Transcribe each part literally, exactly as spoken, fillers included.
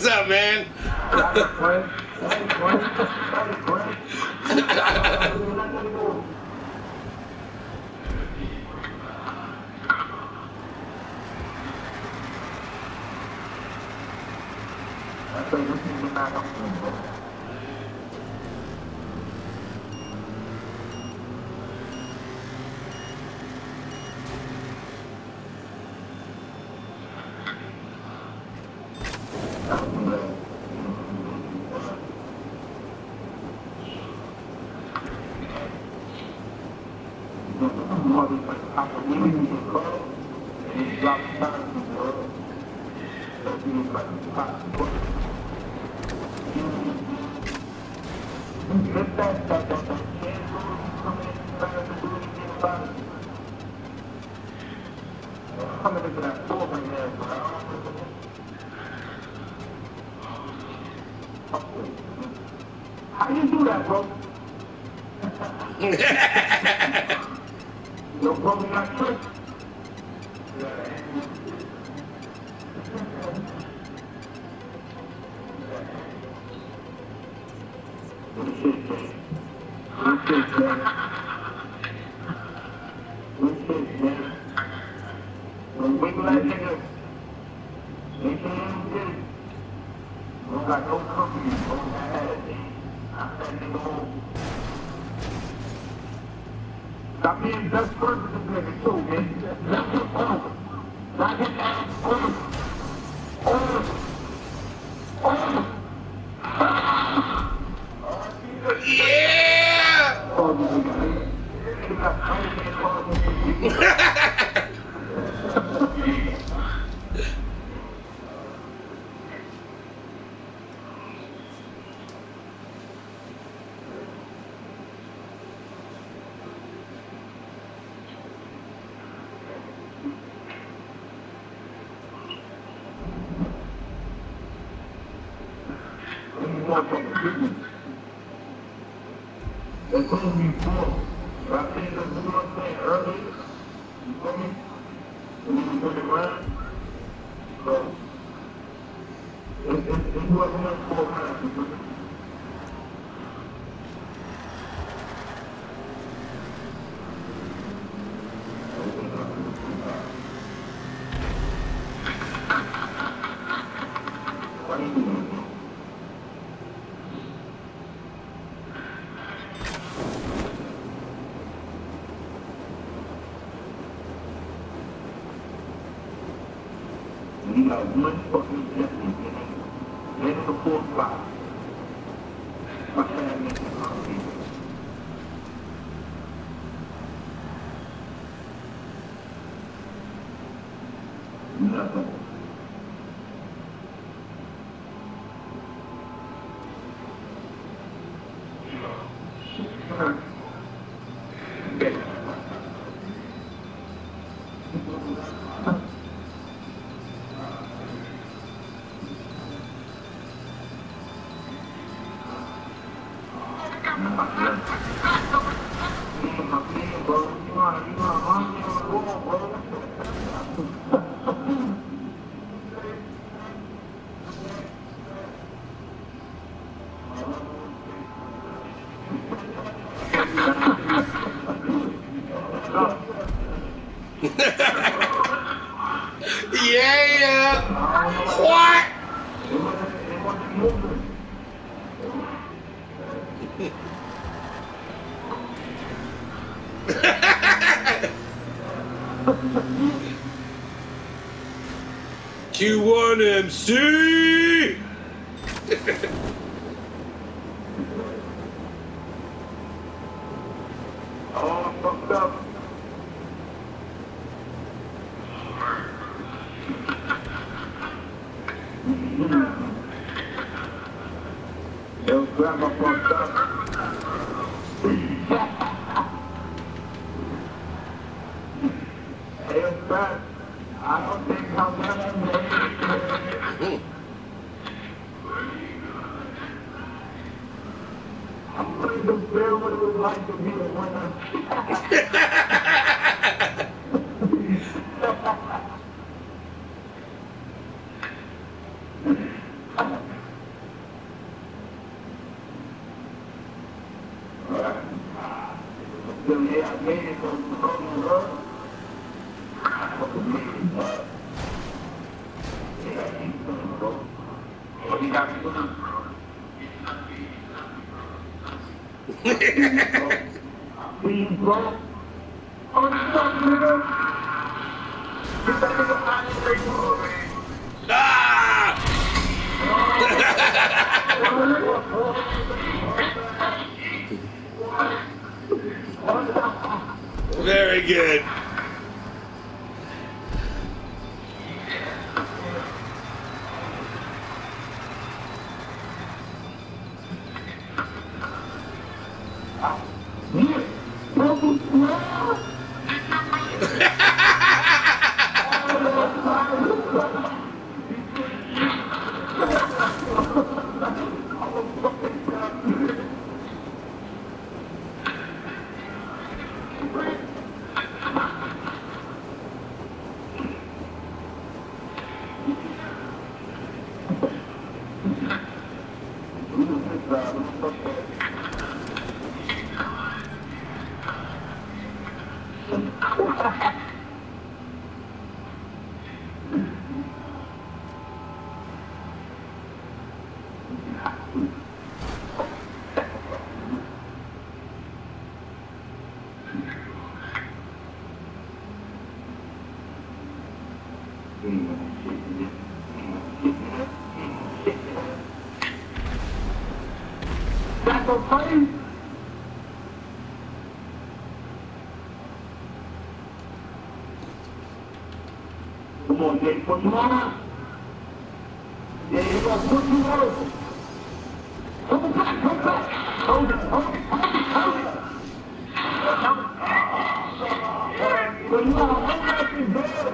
What's up, man? How you do that, bro? No problem, not trick. Wiggle that nigga. Make sure you don't get it. Don't got no company. Don't have it. I'm that nigga home. Stop being best friends with this nigga too, man. Let's get over. Not get ass over. Over. Over. Yeah! Oh, nigga. You got crazy ass. They told me before, but I think that's what I'm saying earlier. You feel me? When you put it around, so it, it, it wasn't up for around. You feel me? Why you doing that? You got one fucking distance in it. Get the fourth spot. My hand makes it hungry. Nothing. Yeah! What? Q one M C! Oh, fucked up. Yo, grandma fucked up. Hey, yo, Fat, I don't think how much you I'm putting the bill what it was like to be a winner. Yeah, I made it from the Golden Earth. I fucking made it, bro. Yeah, I keep going, bro. What you got me doing? Please, bro. Oh, fuck, nigga. Get that nigga out of here, bro. Ah! Very good. That's so funny. Come on, Jay, put you on. Yeah, you're gonna put you on. Come back, come back. Hold it, hold it, hold it, hold it. Hold it. But you gotta hold that shit there.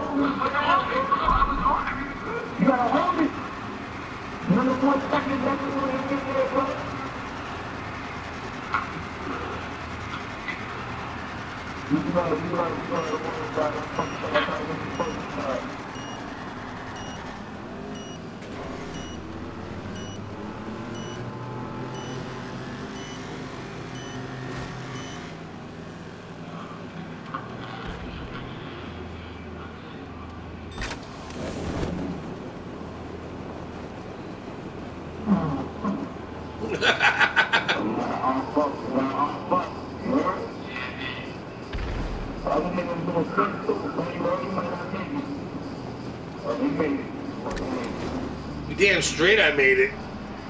You gotta hold it. Another four seconds, that's what we're gonna get there, bro. You gotta, you gotta, you gotta, you gotta, you gotta, you gotta, Damn straight I made it.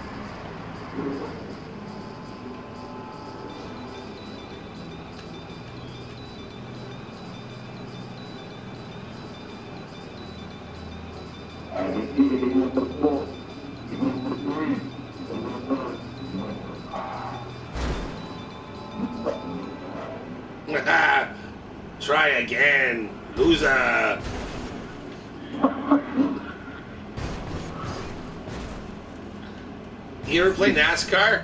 Try again, loser. You ever play NASCAR?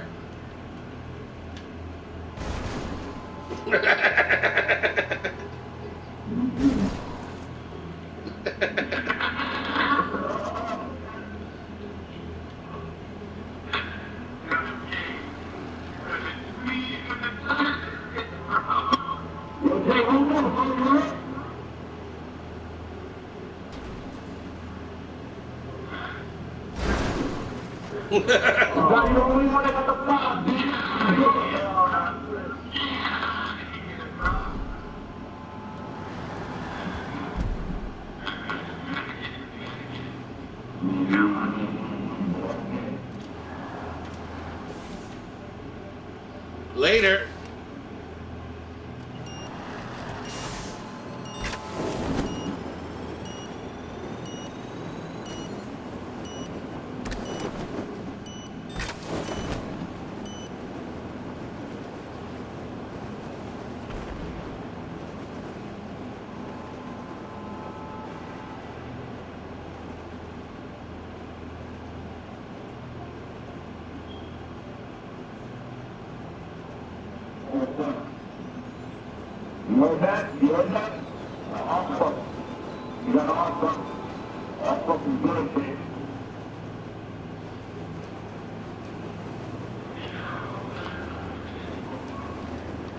Later. You heard that? You heard that? I'll fuck. You got all fuck. I'll fucking good, bitch.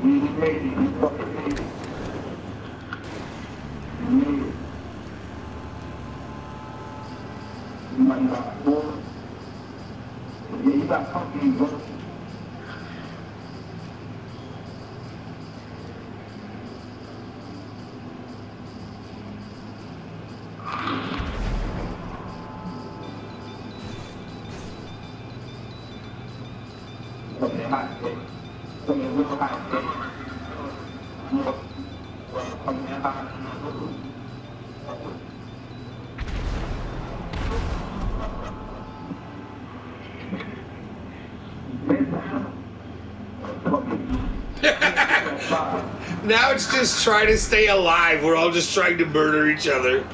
He made it. He fucking made it. He made it. You might got four. Yeah, you got company, bro. Something hot, bro. Something real hot, bro. Something hot. Now it's just trying to stay alive. We're all just trying to murder each other.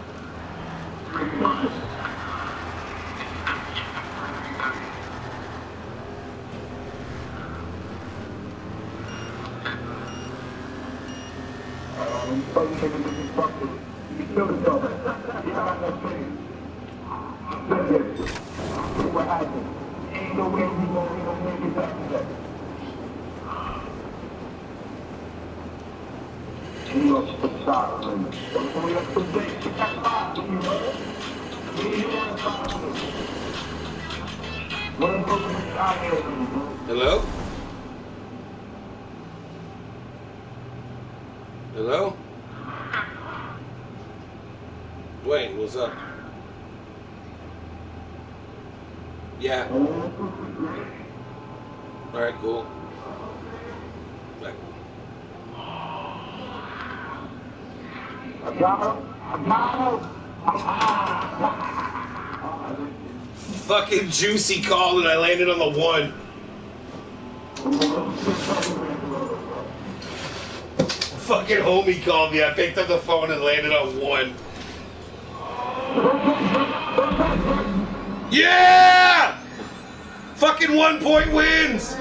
What happened? Ain't no way we gonna, we gonna make it back together. You know, stop, man. Don't we have to take that spot, you know? We need to stop. What am I going to stop here, bro? Hello? Hello? Wait, what's up? Yeah. Alright, cool. Bye. Fucking Juicy called and I landed on the one. Fucking homie called me. I picked up the phone and landed on one. Yeah! Fucking one point wins!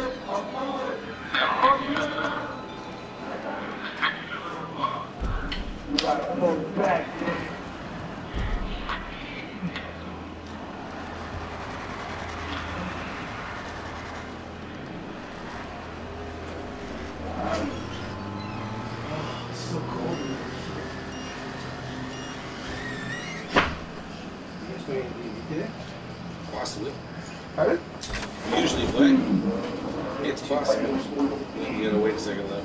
So cold. Possibly. Pardon? Usually play. It's possible. You gotta wait a second though.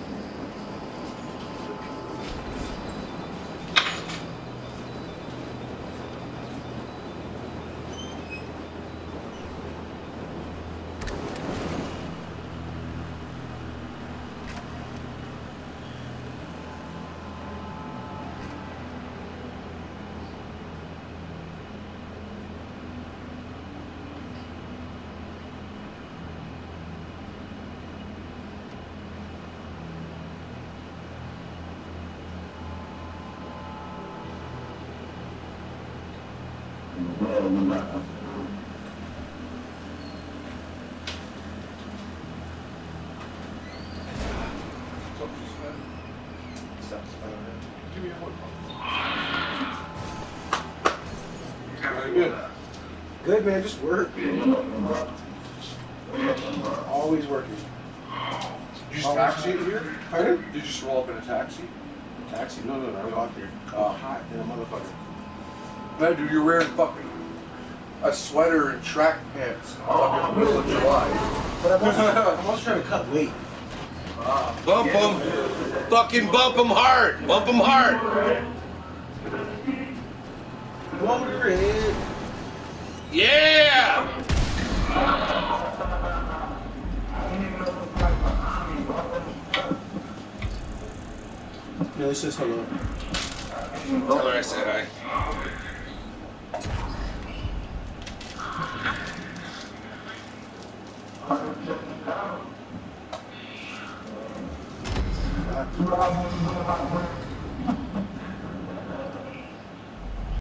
Good. Good, man. Just work. Always working. Did you just taxi it here? Pardon? Did you just roll up in a taxi? Taxi? No, no, no. I got here. Uh, hot than a motherfucker. Man, dude, you're wearing fucking a sweater and track pants on the middle of July. But I'm also, I'm also trying to cut weight. Uh, Bump them. Fucking bump them hard. Bump them hard. Motor it. Yeah! No, it says hello. Tell her I said hi. Uh,